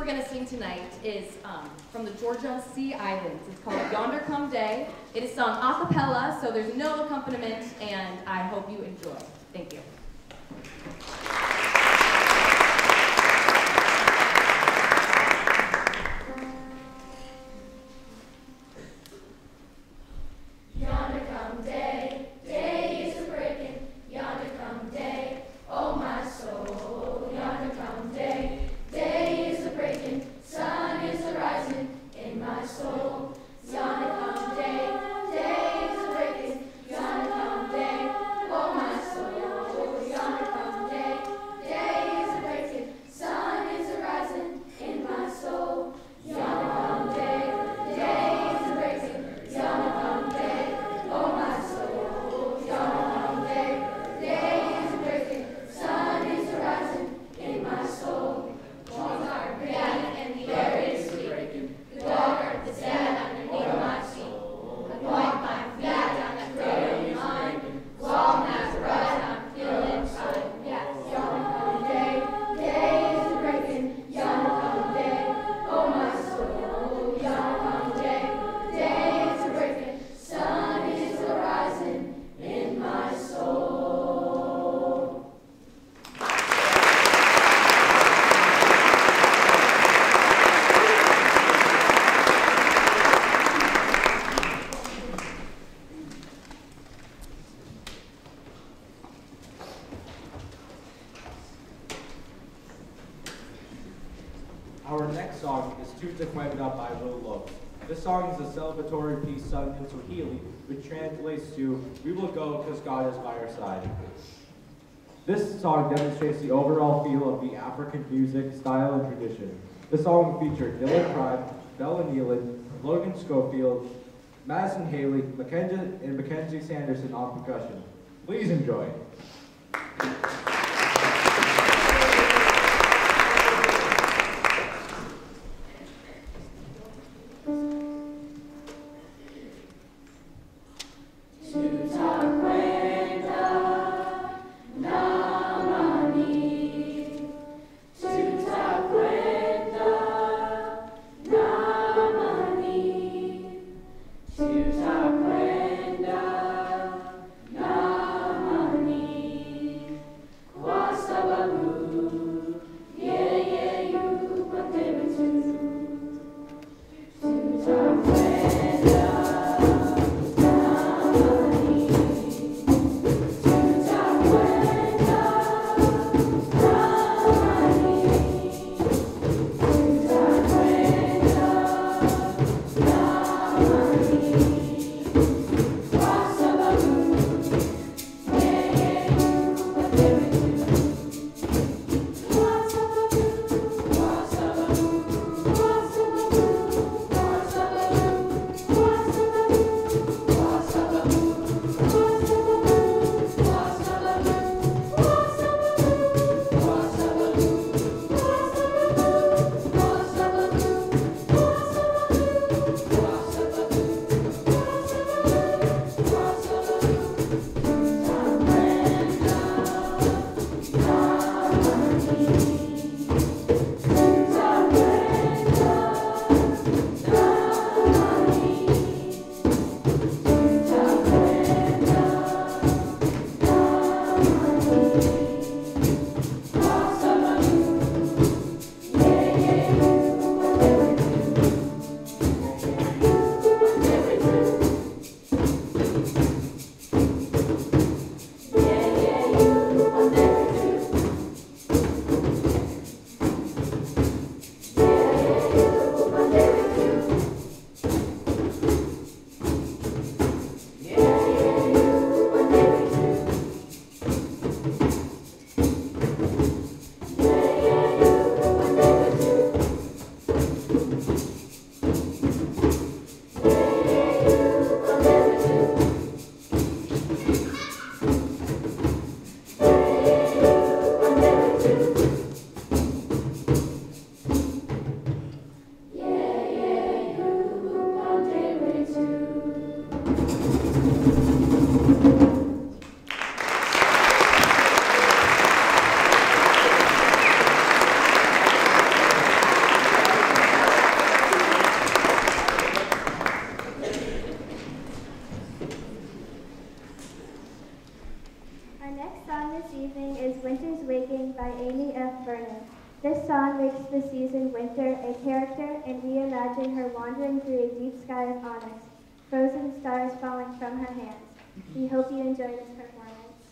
going to sing tonight is from the Georgia Sea Islands. It's called Yonder Come Day. It is sung a cappella, so there's no accompaniment, and I hope you enjoy. Thank you. Yonder come day, day is a breaking. Yonder come day, oh my soul. Yonder come day, day is a breaking. Sun is a rising in my soul. Yonder come day, day is a breaking. Yonder come day, oh my soul. Yonder come day, day is a breaking. Sun is a rising in my soul. Yonder come day, day is a breaking. Yonder come day, oh my soul. Yonder come day, day is a breaking. Sun is a rising in my soul. Walls are bad and the air is breaking. The dog is dead underneath my feet. I walk my feet down that road of mine. Wall Nazareth, I'm feeling fine. Yonder come day, day is a breaking. Yonder come day, oh my soul. Yonder come day, day is a breaking. Sun is a rising in my soul. Our next song is Tu Te Cuenta by Will Lopes. This song is a celebratory piece sung in Swahili, which translates to, "We will go because God is by our side." This song demonstrates the overall feel of the African music, style, and tradition. The song featured Dylan Prime, Bella Nealon, Logan Schofield, Madison Haley, Mackenzie Sanderson on percussion. Please enjoy. the season winter a character, and we imagine her wandering through a deep sky of onyx, frozen stars falling from her hands. We hope you enjoy this performance.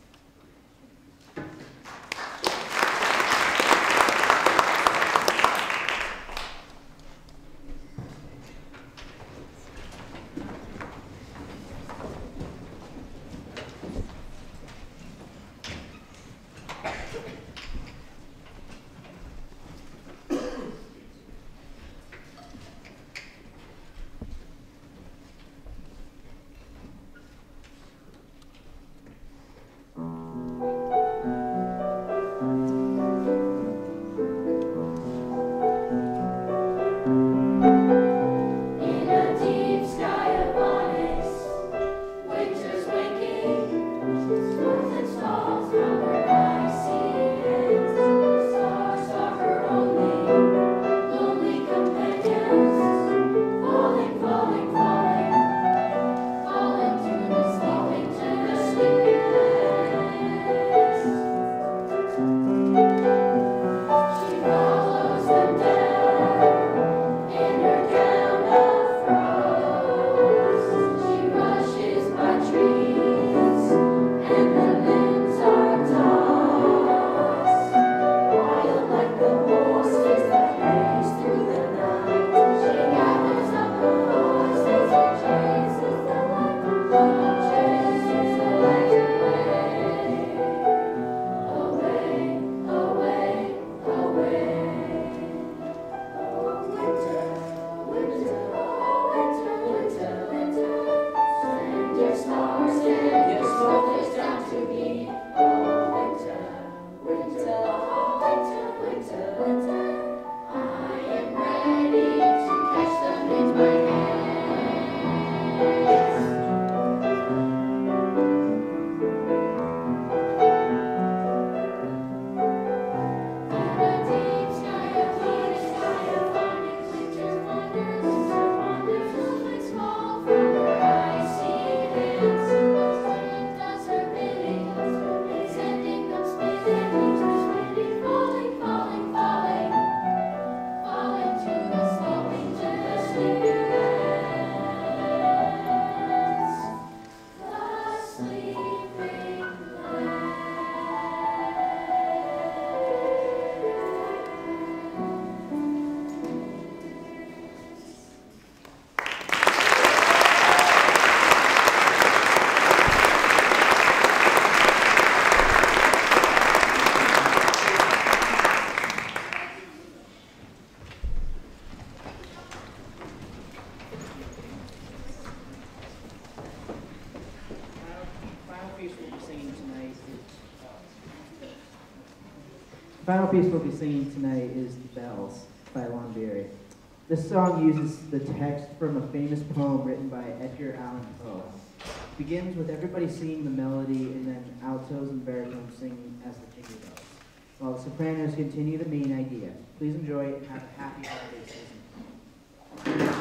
The final piece we'll be singing tonight is Bells by Lon Berry. This song uses the text from a famous poem written by Edgar Allan Poe. It begins with everybody singing the melody and then altos and baritones singing as the jingle bells, while the sopranos continue the main idea. Please enjoy and have a happy holiday season.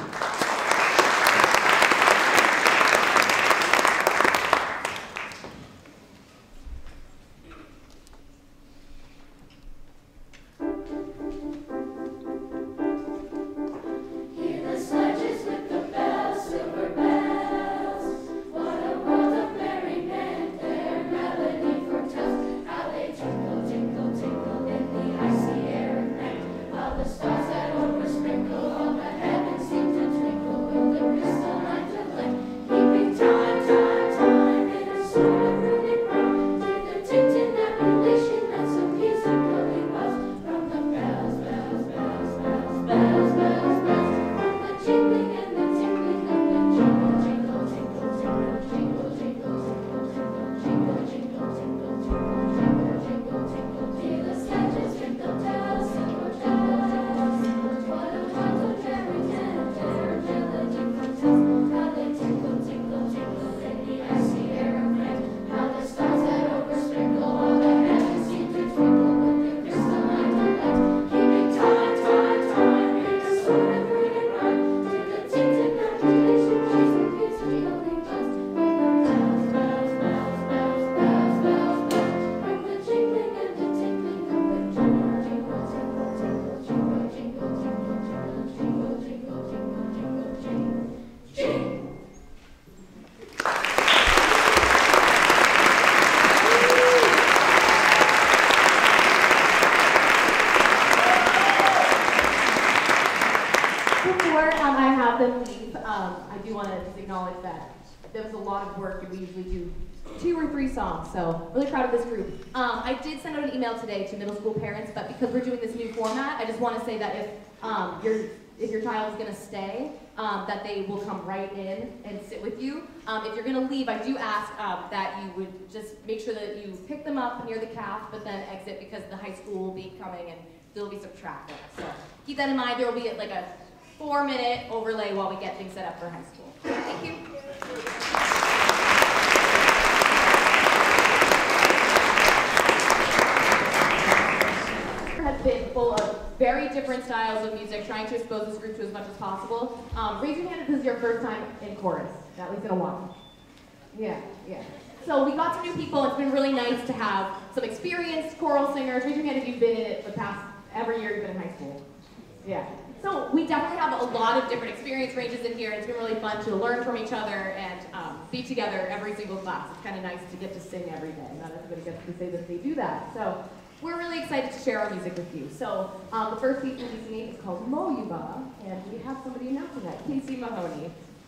have them leave, I do want to just acknowledge that there was a lot of work, and we usually do 2 or 3 songs, so really proud of this group. I did send out an email today to middle school parents, but because we're doing this new format, I just want to say that if your child is going to stay, that they will come right in and sit with you. If you're going to leave, I do ask that you would just make sure that you pick them up near the calf, but then exit because the high school will be coming and there'll be some traffic. So keep that in mind. There will be like a 4-minute overlay while we get things set up for high school. Thank you. Has been full of very different styles of music, trying to expose this group to as much as possible. Raise your hand if this is your first time in chorus, at least in a while. Yeah. So we got some new people. It's been really nice to have some experienced choral singers. Raise your hand if you've been in it the past every year you've been in high school. Yeah. So we definitely have a lot of different experience ranges in here. It's been really fun to learn from each other and be together every single class. It's kind of nice to get to sing every day. Not everybody gets to say that they do that. So we're really excited to share our music with you. So the first piece we'll be singing is called Moyuba, and we have somebody announcing that, Casey Mahoney.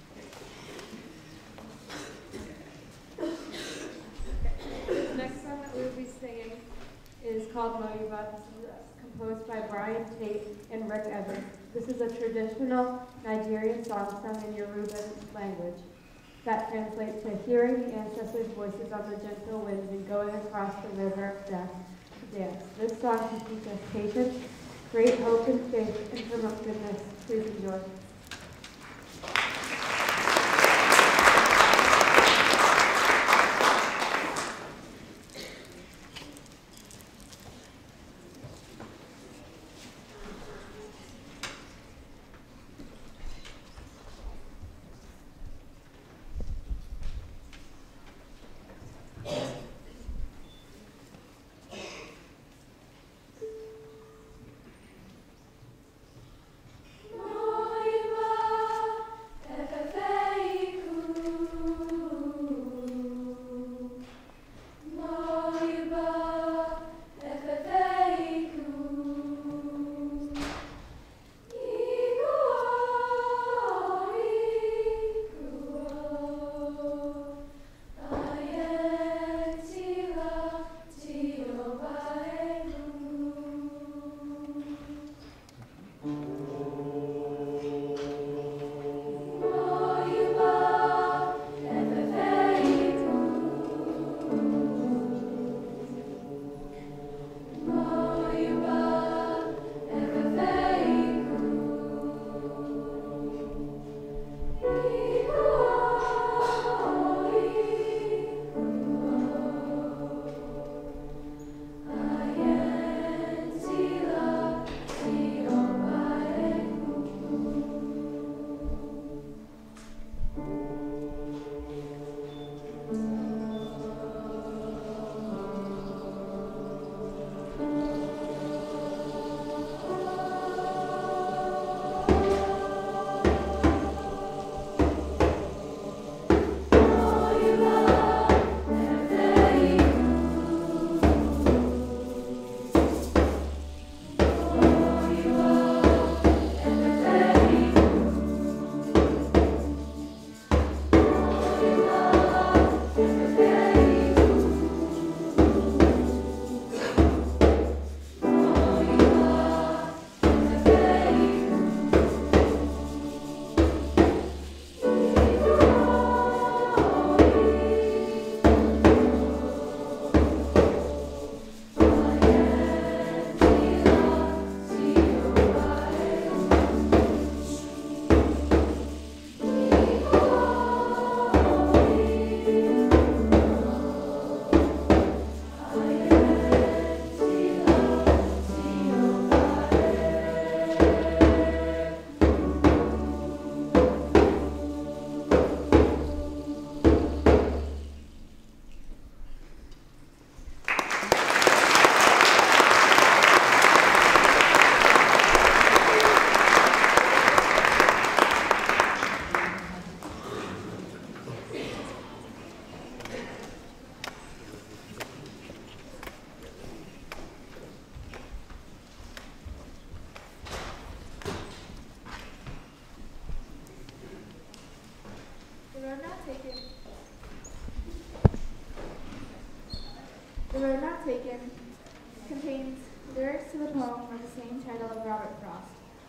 The next song that we will be singing is called Moyuba. This is composed by Brian Tate and Rick Evans. This is a traditional Nigerian song sung in Yoruba language that translates to hearing the ancestors' voices on the gentle winds and going across the river of death to dance. This song can teach us patience, great hope and faith, and promote goodness. Please enjoy. Moyuba.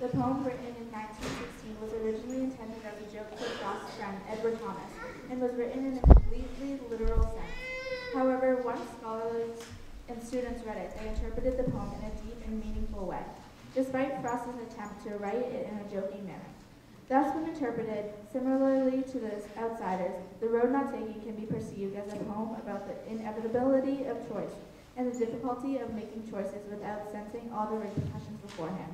The poem, written in 1916, was originally intended as a joke to Frost's friend, Edward Thomas, and was written in a completely literal sense. However, once scholars and students read it, they interpreted the poem in a deep and meaningful way, despite Frost's attempt to write it in a joking manner. Thus, when interpreted similarly to the outsiders, The Road Not Taken can be perceived as a poem about the inevitability of choice and the difficulty of making choices without sensing all the repercussions beforehand.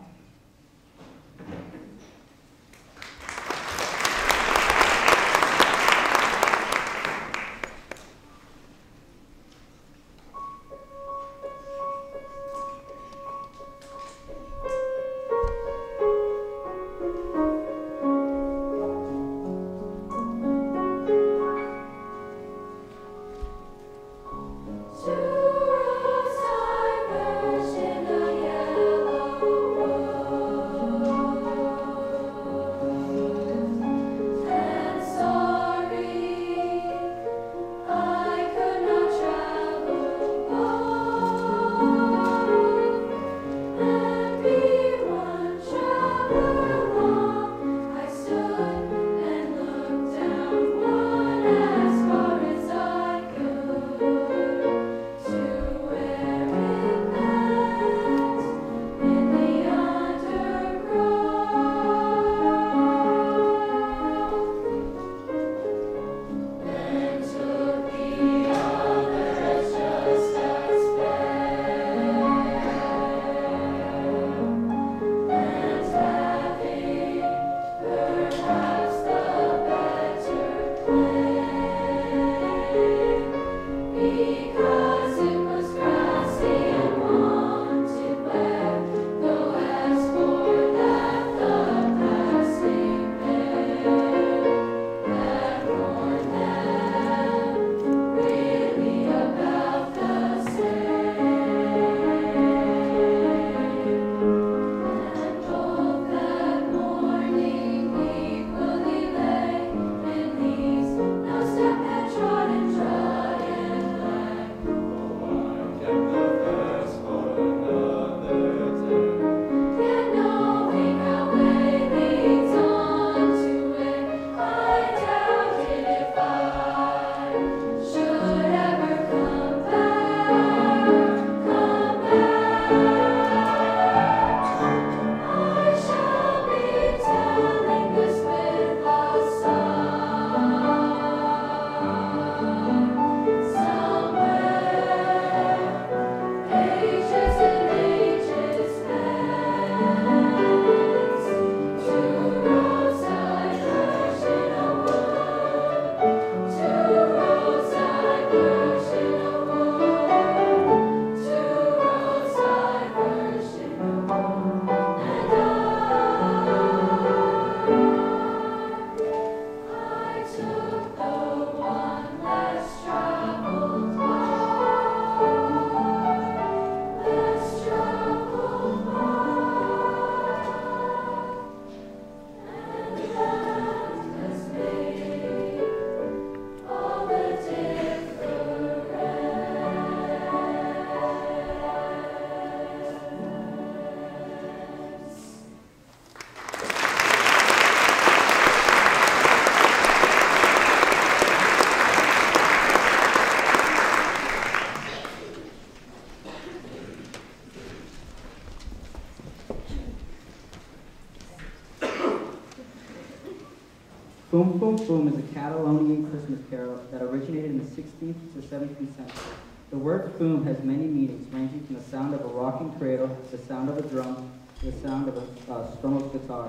Boom Boom Boom is a Catalonian Christmas carol that originated in the 16th to 17th century. The word boom has many meanings, ranging from the sound of a rocking cradle, the sound of a drum, to the sound of a strummed guitar.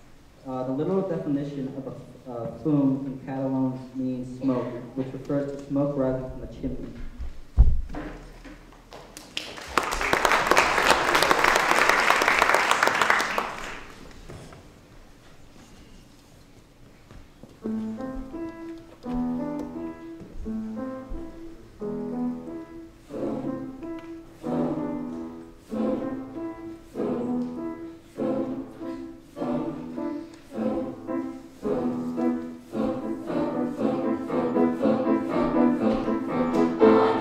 The literal definition of a boom in Catalan means smoke, which refers to smoke rising from a chimney. I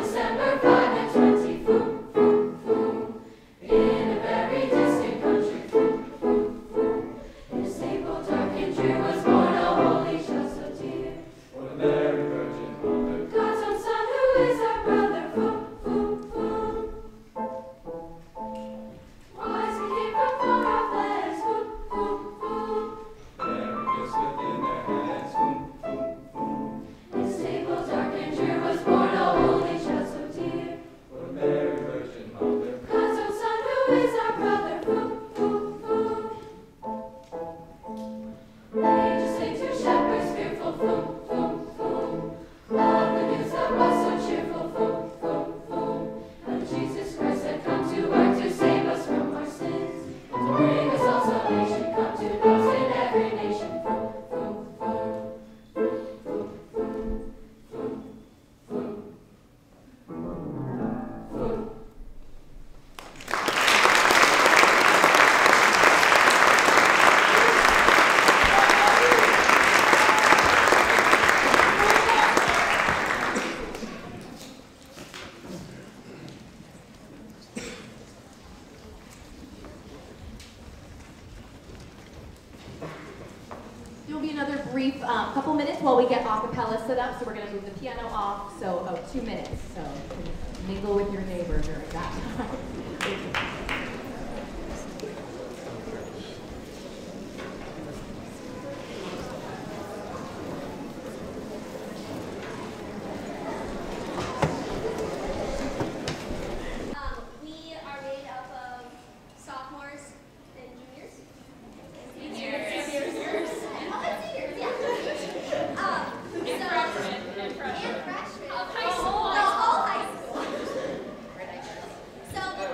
be another brief couple minutes while we get acapella set up. So we're going to move the piano off. So 2 minutes. So you can mingle with your neighbor during that time. We are made up of sophomores and juniors. Seniors. Oh, and seniors, yeah. And freshmen. Of high school. The whole high school. So the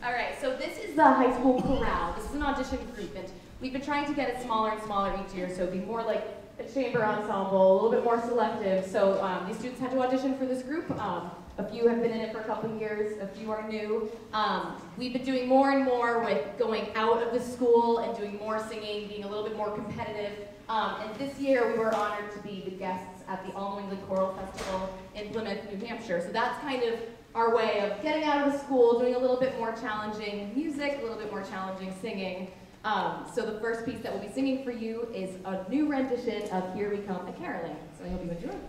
All right, so this is the high school chorale. This is an audition group, and we've been trying to get it smaller and smaller each year, so it'd be more like a chamber ensemble, a little bit more selective. So these students had to audition for this group. A few have been in it for a couple of years, a few are new. We've been doing more and more with going out of the school and doing more singing, being a little bit more competitive. And this year we were honored to be the guests at the All New England Choral Festival in Plymouth, New Hampshire. So that's kind of our way of getting out of the school, doing a little bit more challenging music, a little bit more challenging singing. So the first piece that we'll be singing for you is a new rendition of Here We Come a Caroling. So I hope you enjoy.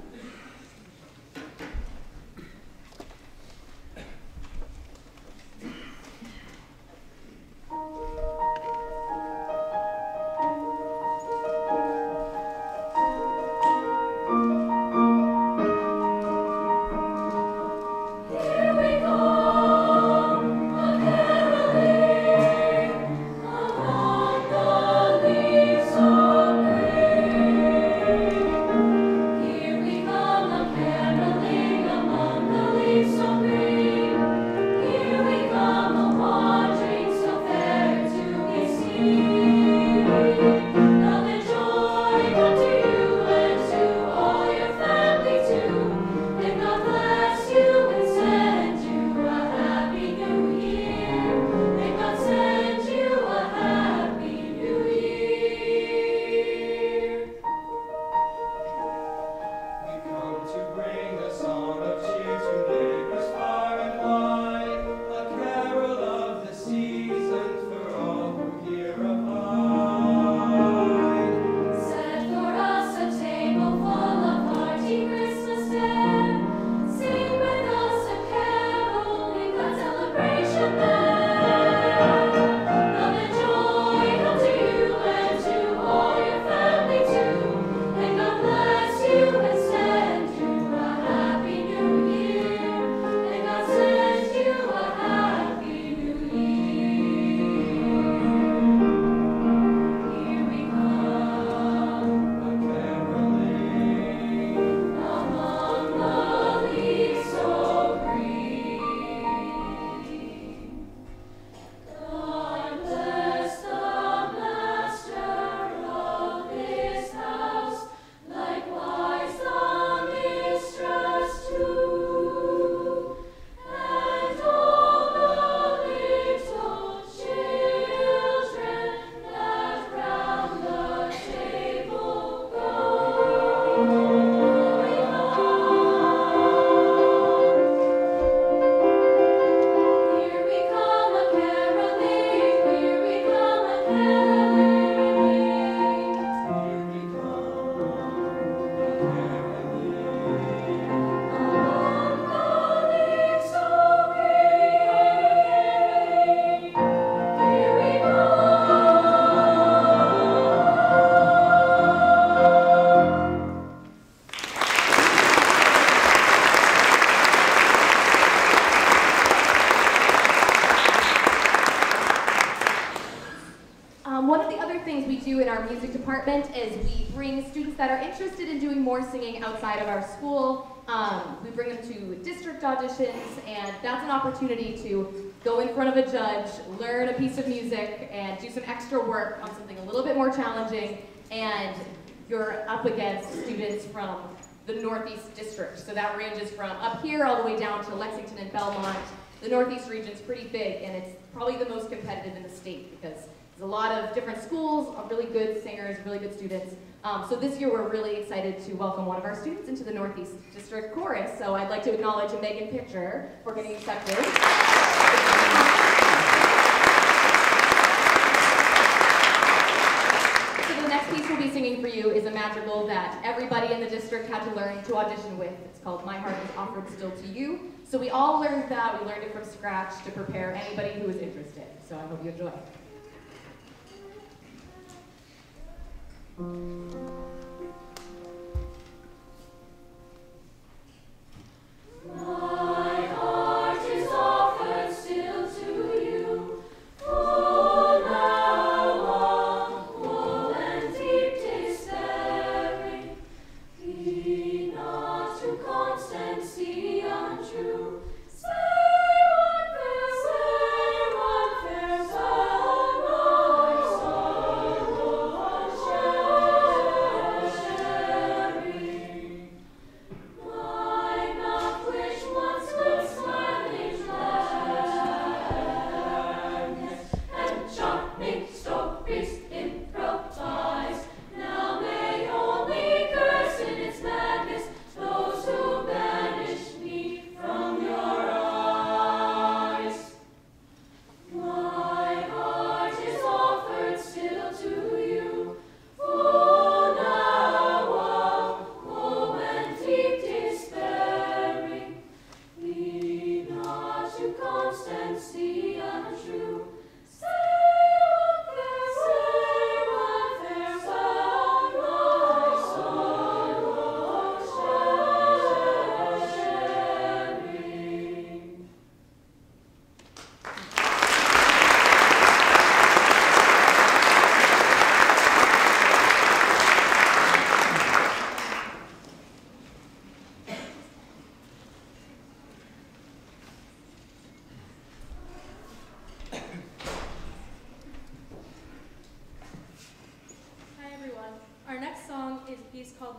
Is we bring students that are interested in doing more singing outside of our school. We bring them to district auditions, and that's an opportunity to go in front of a judge, learn a piece of music, and do some extra work on something a little bit more challenging, and you're up against students from the Northeast District. So that ranges from up here all the way down to Lexington and Belmont. The Northeast region's pretty big, and it's probably the most competitive in the state because there's a lot of different schools, really good singers, really good students. So this year we're really excited to welcome one of our students into the Northeast District Chorus. So I'd like to acknowledge Megan Pitcher for getting accepted. So the next piece we'll be singing for you is a madrigal that everybody in the district had to learn to audition with. It's called My Heart Is Offered Still to You. So we all learned that. We learned it from scratch to prepare anybody who is interested. So I hope you enjoy. My heart is offered still to you, full now of woe and deep despairing. Be not to constancy untrue. Say what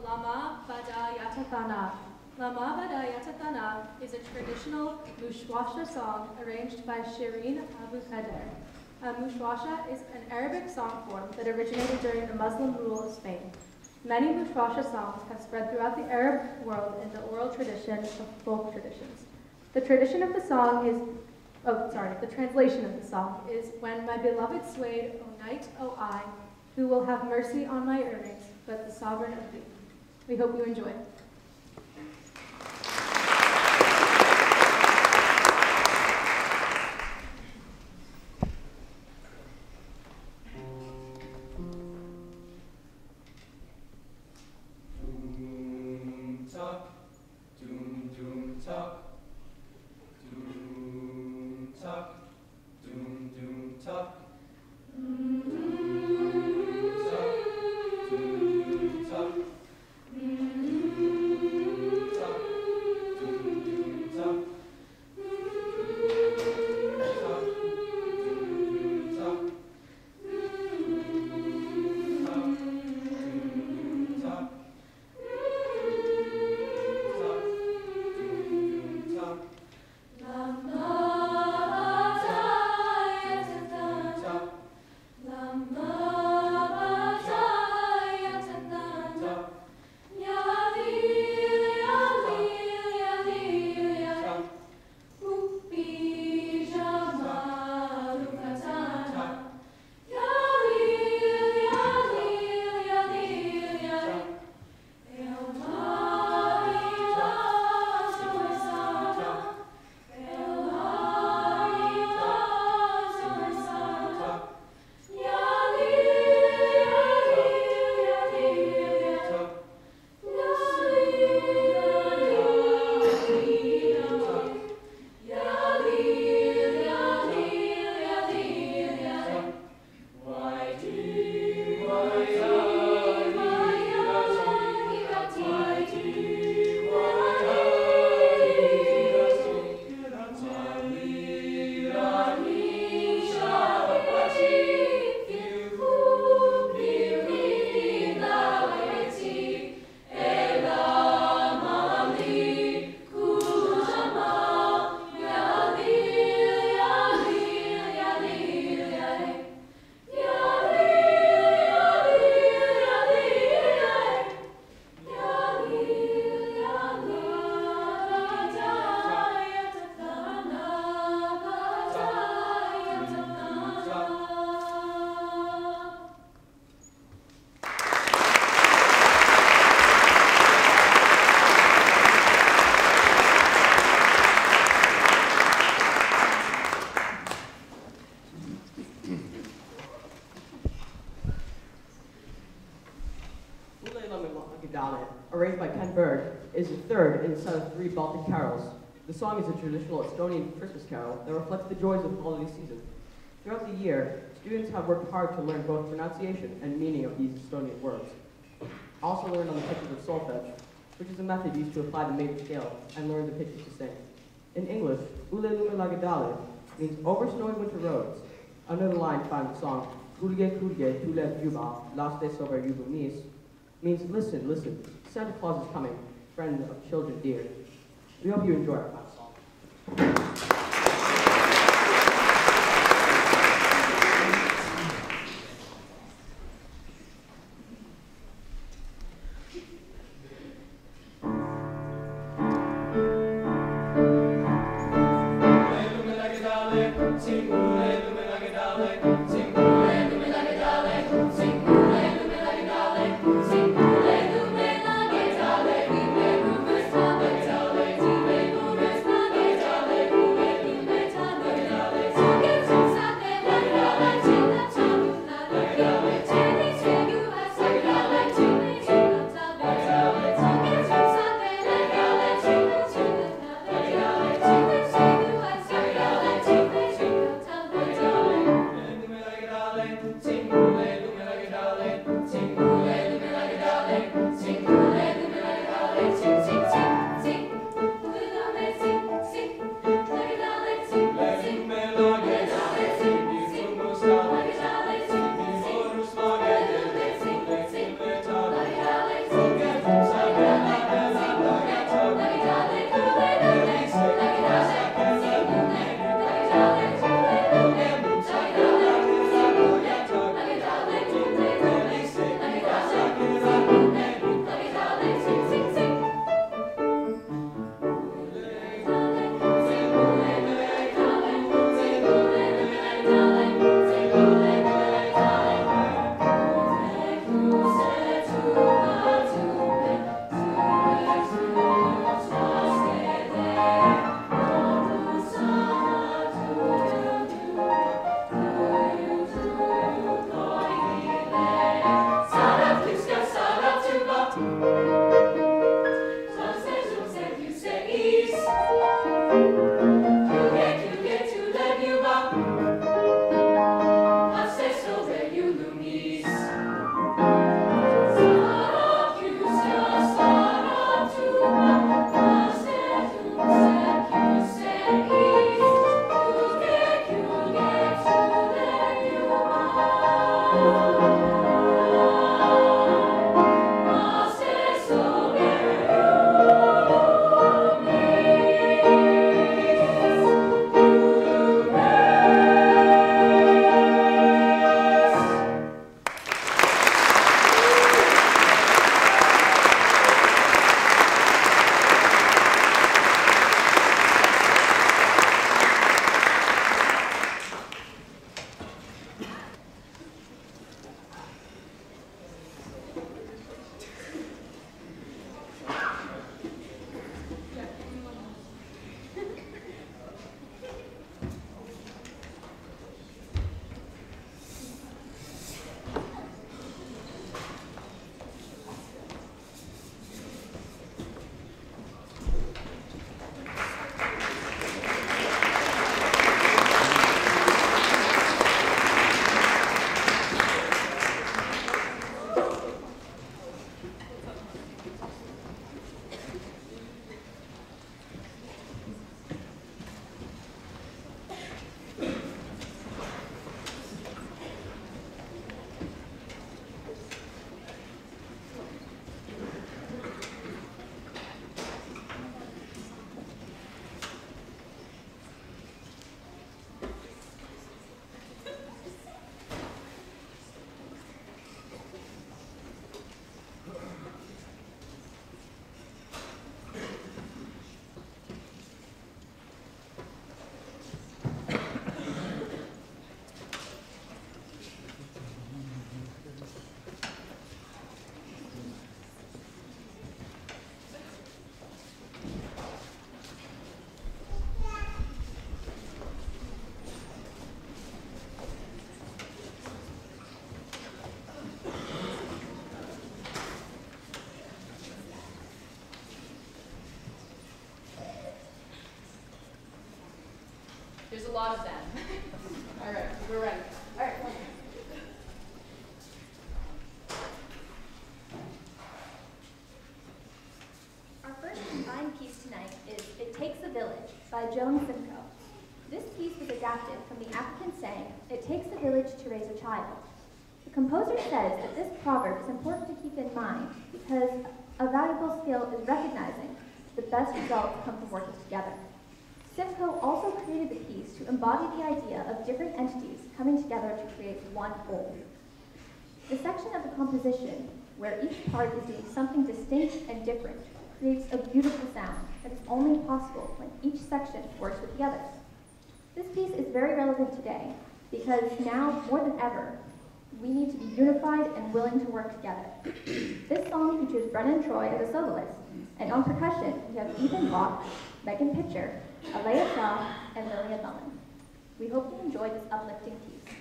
called Lama Bada Yatatana. Lama Bada Yatatana is a traditional Mushwasha song arranged by Shireen Abu Khader. Mushwasha is an Arabic song form that originated during the Muslim rule of Spain. Many Mushwasha songs have spread throughout the Arab world in the oral tradition of folk traditions. The tradition of the song is, the translation of the song is, when my beloved swayed, O night, O I, who will have mercy on my earnings, but the sovereign of thee. We hope you enjoy. arranged by Ken Berg, is the third in a set of 3 Baltic carols. The song is a traditional Estonian Christmas carol that reflects the joys of the holiday season. Throughout the year, students have worked hard to learn both pronunciation and meaning of these Estonian words. Also learned on the pitches of solfege, which is a method used to apply the major scale and learn the pitches to sing. In English, Ule lume lagadale means over snowy winter roads. Another line found in the song, Kulge kulge tule juba, laste sober yubu mis, means listen, listen, Santa Claus is coming, friend of children dear. We hope you enjoy our final song. about them. All right, we're ready. All right. Our first combined piece tonight is It Takes a Village by Joan Simcoe. This piece was adapted from the African saying, "It takes a village to raise a child." The composer says that this proverb is important to keep in mind because a valuable skill is recognizing the best results come from working together. Simcoe also created the piece to embody the idea of different entities coming together to create one whole. The section of the composition where each part is doing something distinct and different creates a beautiful sound that is only possible when each section works with the others. This piece is very relevant today because now, more than ever, we need to be unified and willing to work together. This song features Brennan Troy as a soloist, and on percussion we have Ethan Block, Megan Pitcher, Alea Shaw, and Lillian Mullen. We hope you enjoy this uplifting piece.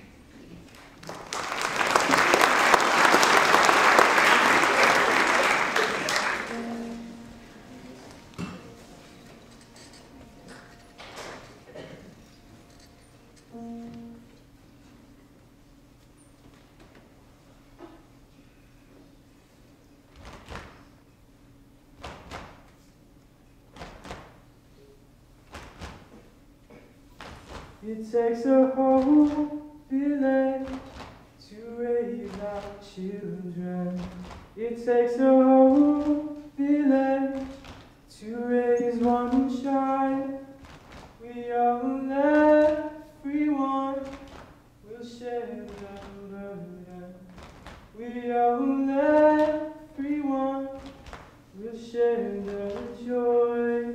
It takes a whole village to raise our children. It takes a whole village to raise one child. We all, everyone, will share the burden. We all, everyone, will share the joy.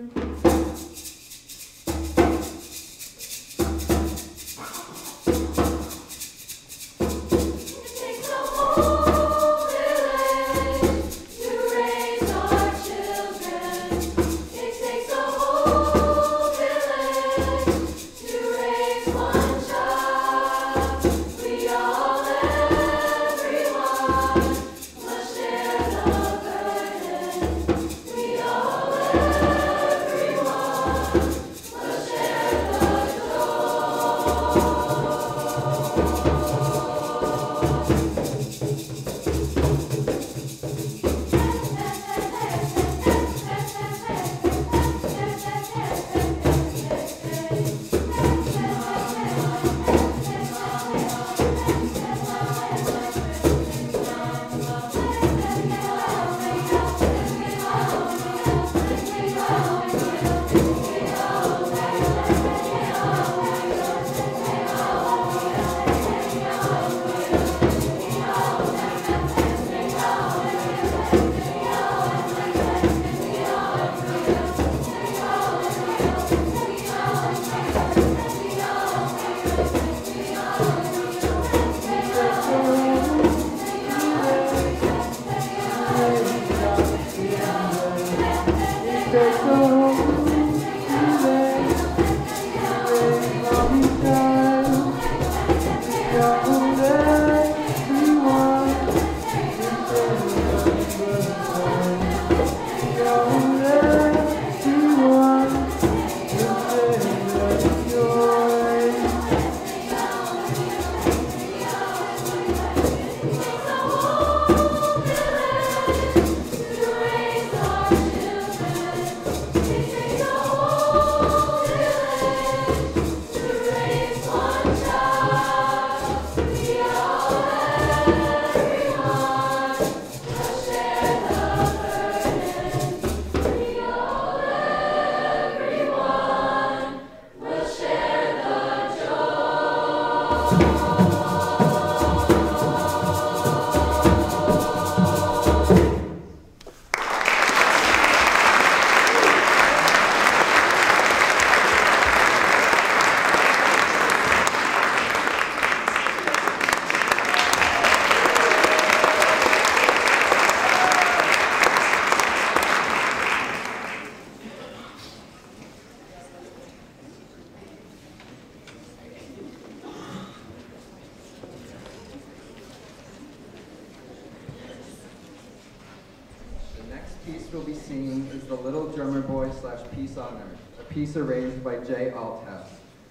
We'll be singing is The Little Drummer Boy / Peace on Earth, a piece arranged by Jay Althouse.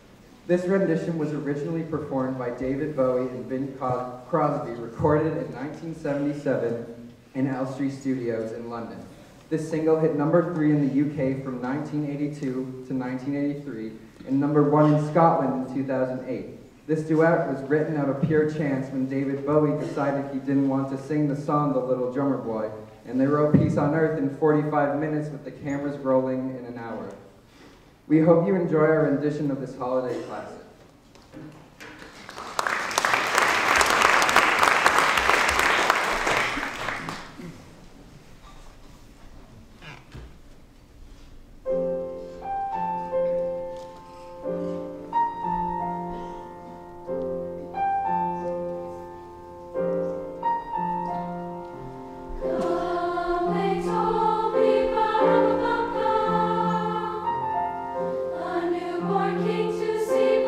This rendition was originally performed by David Bowie and Bing Crosby, recorded in 1977 in Elstree Studios in London. This single hit number 3 in the UK from 1982 to 1983 and number 1 in Scotland in 2008. This duet was written out of pure chance when David Bowie decided he didn't want to sing the song The Little Drummer Boy, and they wrote Peace on Earth in 45 minutes with the cameras rolling in an hour. We hope you enjoy our rendition of this holiday classic. A newborn king to see,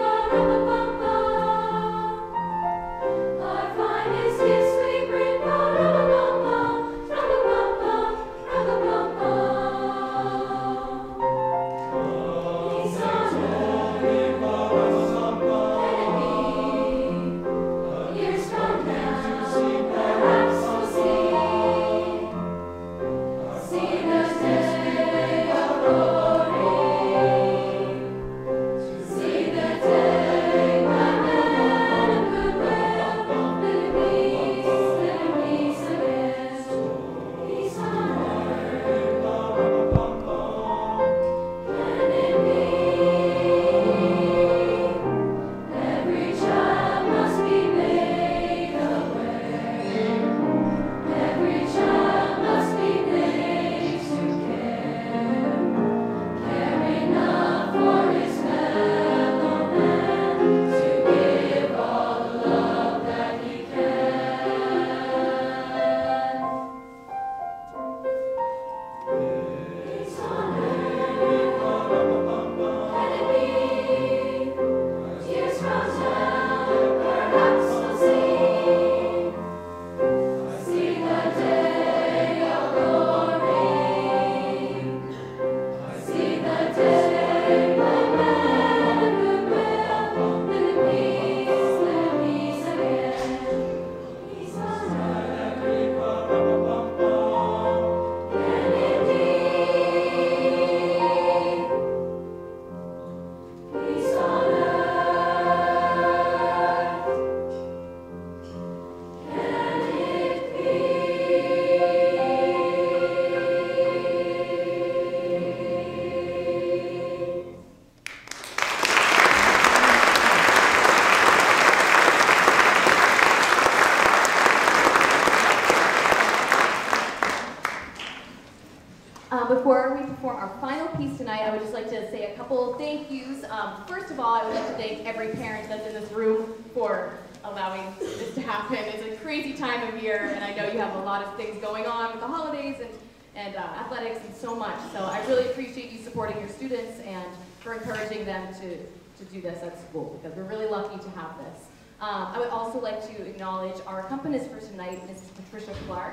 Before we perform our final piece tonight, I would just like to say a couple of thank yous. First of all, I would like to thank every parent that's in this room for allowing this to happen. It's a crazy time of year, and I know you have a lot of things going on with the holidays and athletics and so much. So I really appreciate you supporting your students and for encouraging them to do this at school, because we're really lucky to have this. I would also like to acknowledge our accompanist for tonight, Mrs. Patricia Clark.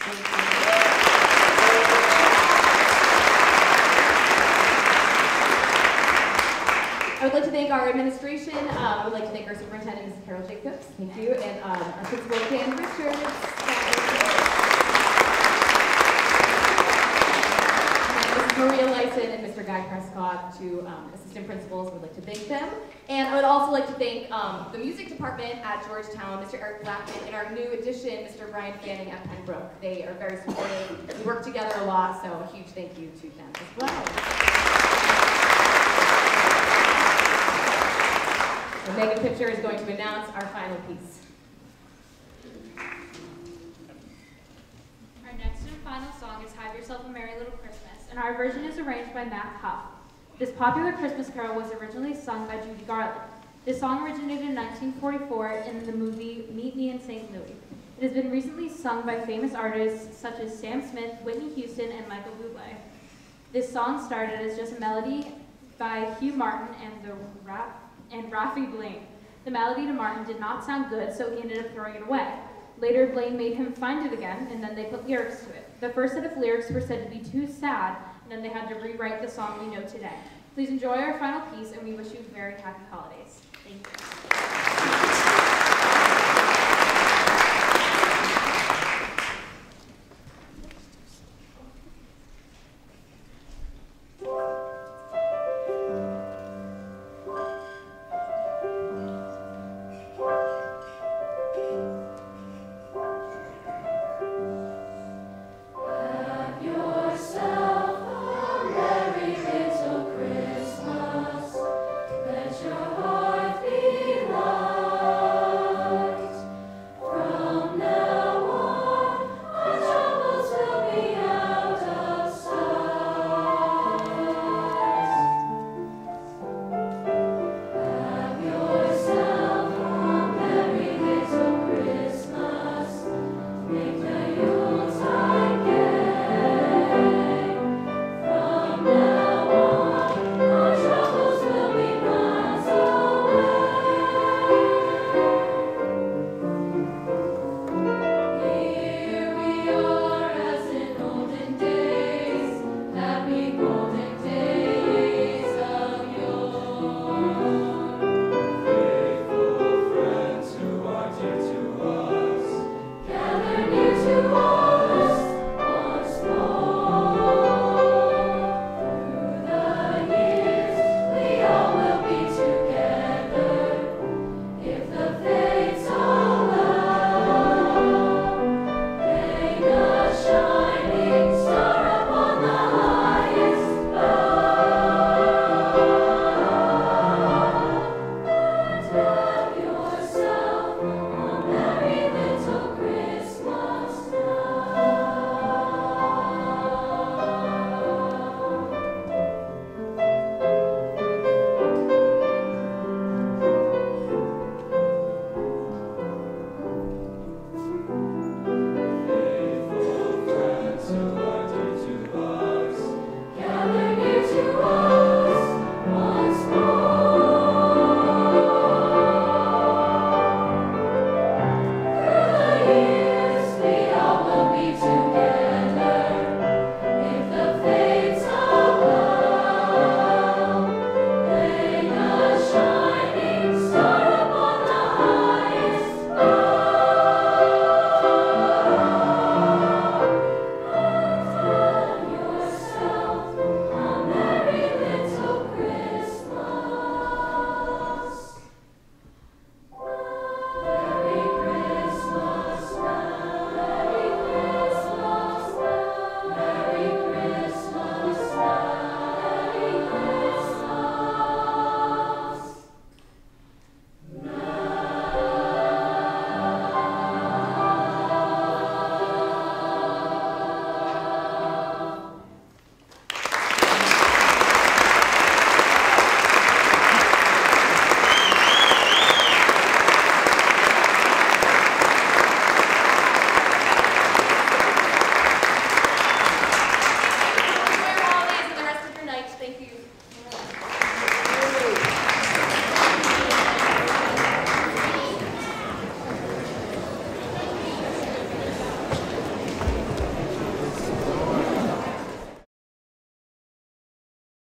I would like to thank our administration. I would like to thank our superintendent, Mrs. Carol Jacobs. Thank you. And our principal, Dan Richards. Mrs. Maria Lyson and Mr. Guy Prescott, two assistant principals. I would like to thank them. And I would also like to thank the music department at Georgetown, Mr. Eric Blackman, and our new addition, Mr. Brian Fanning at Pembroke. They are very supportive. We work together a lot, so a huge thank you to them as well. So Megan Pitcher is going to announce our final piece. Our next and final song is Have Yourself a Merry Little Christmas, and our version is arranged by Matt Huff. This popular Christmas carol was originally sung by Judy Garland. This song originated in 1944 in the movie Meet Me in St. Louis. It has been recently sung by famous artists such as Sam Smith, Whitney Houston, and Michael Bublé. This song started as just a melody by Hugh Martin and Rafi Blaine. The melody to Martin did not sound good, so he ended up throwing it away. Later, Blaine made him find it again, and then they put lyrics to it. The first set of lyrics were said to be too sad, and then they had to rewrite the song we know today. Please enjoy our final piece, and we wish you very happy holidays. Thank you.